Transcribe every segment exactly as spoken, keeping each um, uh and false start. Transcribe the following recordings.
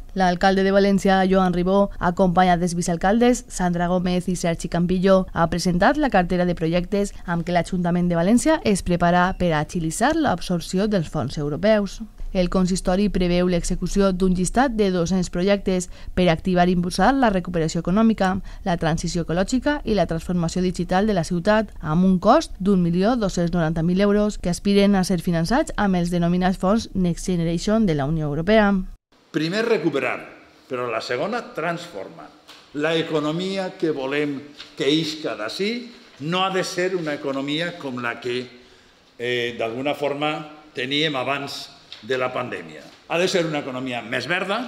L'alcalde de València, Joan Ribó, acompanyat dels vicealcaldes Sandra Gómez i Sergi Campillo, ha presentat la cartera de projectes amb què l'Ajuntament de València es prepara per a agilitzar l'absorció dels fons europeus. El consistori preveu l'execució d'un llistat de dos-cents projectes per activar i impulsar la recuperació econòmica, la transició ecològica i la transformació digital de la ciutat, amb un cost d'un milió dos-cents noranta mil euros que aspiren a ser finançats amb els denominats fons Next Generation de la Unió Europea. Primer, recuperar, però la segona, transformar. La economia que volem que isca d'ací no ha de ser una economia com la que eh, d'alguna forma teníem abans de la pandèmia. Ha de ser una economia més verda,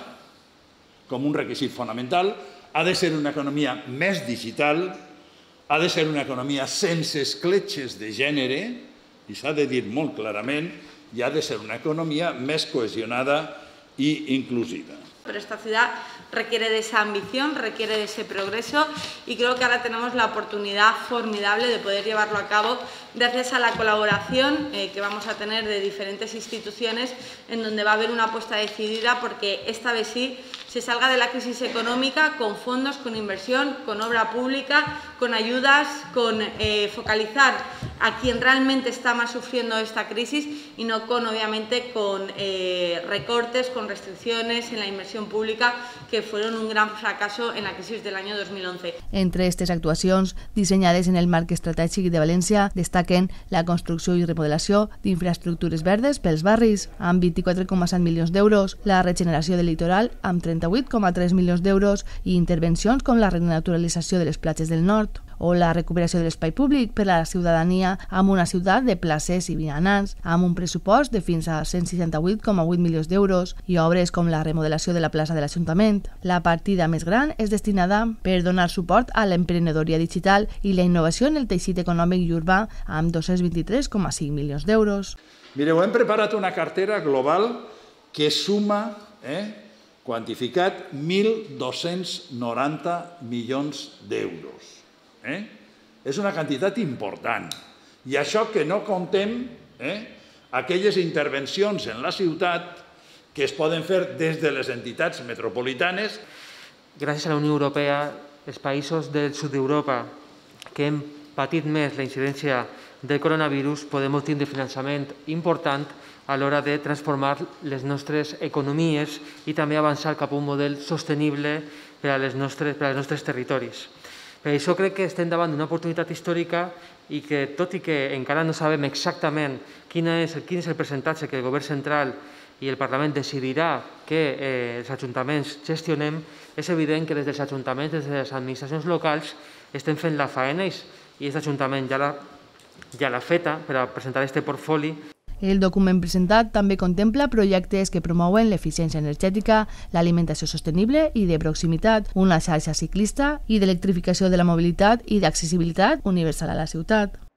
com un requisit fonamental, ha de ser una economia més digital, ha de ser una economia sense escletxes de gènere, i s'ha de dir molt clarament, i ha de ser una economia més cohesionada y inclusiva. Pero esta ciudad requiere de esa ambición, requiere de ese progreso y creo que ahora tenemos la oportunidad formidable de poder llevarlo a cabo gracias a la colaboración eh, que vamos a tener de diferentes instituciones en donde va a haber una apuesta decidida porque esta vez sí se salga de la crisis económica con fondos, con inversión, con obra pública, con ayudas, con eh, focalizar a quien realmente está más sufriendo esta crisis y no con, obviamente, con eh, recortes, con restricciones en la inversión pública que fueron un gran fracaso en la crisis del año dos mil once. Entre aquestes actuacions dissenyades en el marc estratègic de València destaquen la construcció i remodelació d'infraestructures verdes pels barris amb vint-i-quatre coma set milions d'euros, la regeneració del litoral amb trenta-vuit coma tres milions d'euros i intervencions com la renaturalització de les platges del nord o la recuperació de l'espai públic per a la ciutadania amb una ciutat de places i vianants, amb un pressupost de fins a cent seixanta-vuit coma vuit milions d'euros i obres com la remodelació de la plaça de l'Ajuntament. La partida més gran és destinada per donar suport a l'emprenedoria digital i la innovació en el teixit econòmic i urbà amb dos-cents vint-i-tres coma cinc milions d'euros. Mireu, hem preparat una cartera global que suma, eh, quantificat, mil dos-cents noranta milions d'euros. Eh? És una quantitat important. I això que no contem eh, aquelles intervencions en la ciutat que es poden fer des de les entitats metropolitanes. Gràcies a la Unió Europea, els països del sud d'Europa que hem patit més la incidència del coronavirus podem obtenir finançament important a l'hora de transformar les nostres economies i també avançar cap a un model sostenible per als nostres, per als nostres territoris. Per això crec que estem davant d'una oportunitat històrica i que, tot i que encara no sabem exactament quin és, quin és el percentatge que el govern central i el Parlament decidirà que eh, els ajuntaments gestionem, és evident que des dels ajuntaments, des de les administracions locals, estem fent la faena i aquest ajuntament ja l'ha ja l'ha feta per a presentar aquest portfoli. El document presentat també contempla projectes que promouen l'eficiència energètica, l'alimentació sostenible i de proximitat, una xarxa ciclista i d'electrificació de la mobilitat i d'accessibilitat universal a la ciutat.